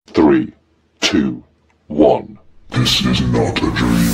3, 2, 1. This is not a dream.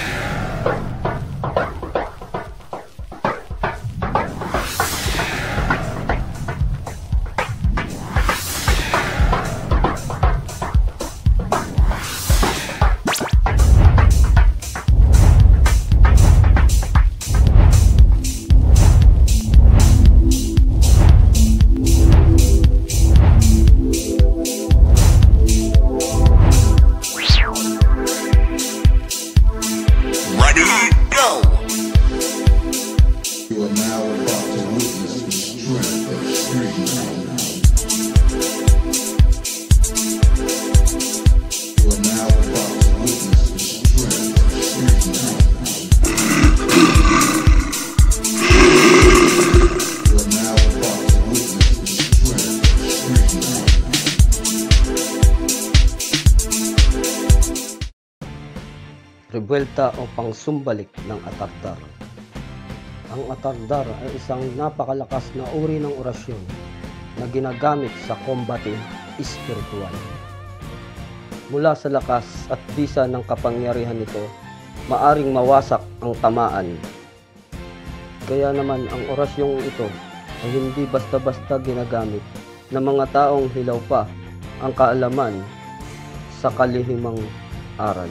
Rebuelta o pangsumbalik ng Atardar. Ang Atardar ay isang napakalakas na uri ng orasyon na ginagamit sa kombate espiritual. Mula sa lakas at bisa ng kapangyarihan nito, maaring mawasak ang tamaan. Kaya naman ang orasyong ito ay hindi basta-basta ginagamit ng mga taong hilaw pa ang kaalaman sa kalihimang aral.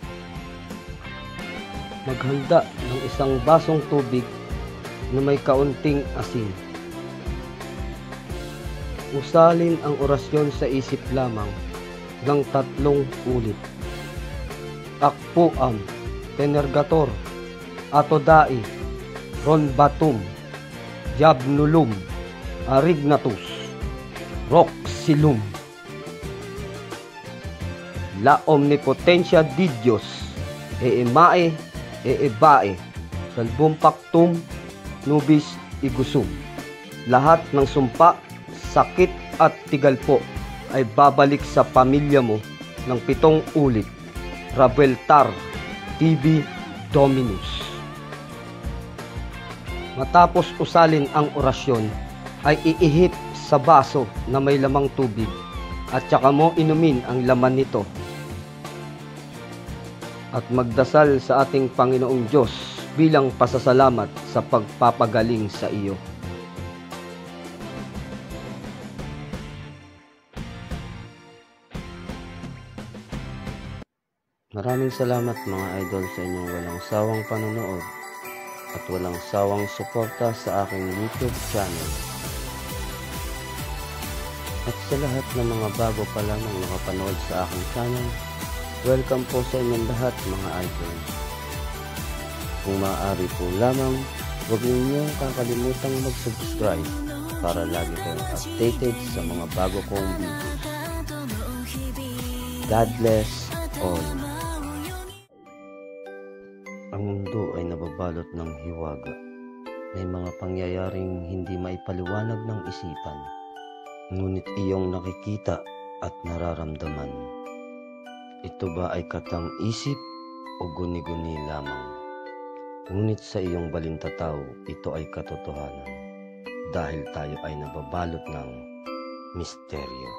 Maghanda ng isang basong tubig na may kaunting asin. Usalin ang orasyon sa isip lamang ng 3 ulit. Akpuam, Tenergator, Atodai, Ronbatum, Jabnulum, Arignatus, Roxilum. La omnipotencia di Dios, Eemae, Eebae, Salbumpactum, Nubis, Igusum. Lahat ng sumpa, sakit at tigalpo ay babalik sa pamilya mo ng 7 ulit. Rebueltar, Tibi Dominus. Matapos usalin ang orasyon, ay iihip sa baso na may lamang tubig at saka mo inumin ang laman nito. At magdasal sa ating Panginoong Diyos bilang pasasalamat sa pagpapagaling sa iyo. Maraming salamat mga idol sa inyong walang sawang panonood at walang sawang suporta sa aking YouTube channel. At sa lahat ng mga bago pa lamang nakapanood sa aking channel, welcome po sa inyong lahat mga idol. Kung maaari po lamang, huwag ninyong kakalimutang mag-subscribe para lagi kayong updated sa mga bago kong videos. God bless all. Ang mundo ay nababalot ng hiwaga. May mga pangyayaring hindi maipaliwanag ng isipan, ngunit iyong nakikita at nararamdaman. Ito ba ay katang-isip o guni-guni lamang? Ngunit sa iyong balintataw, ito ay katotohanan dahil tayo ay nababalot ng misteryo.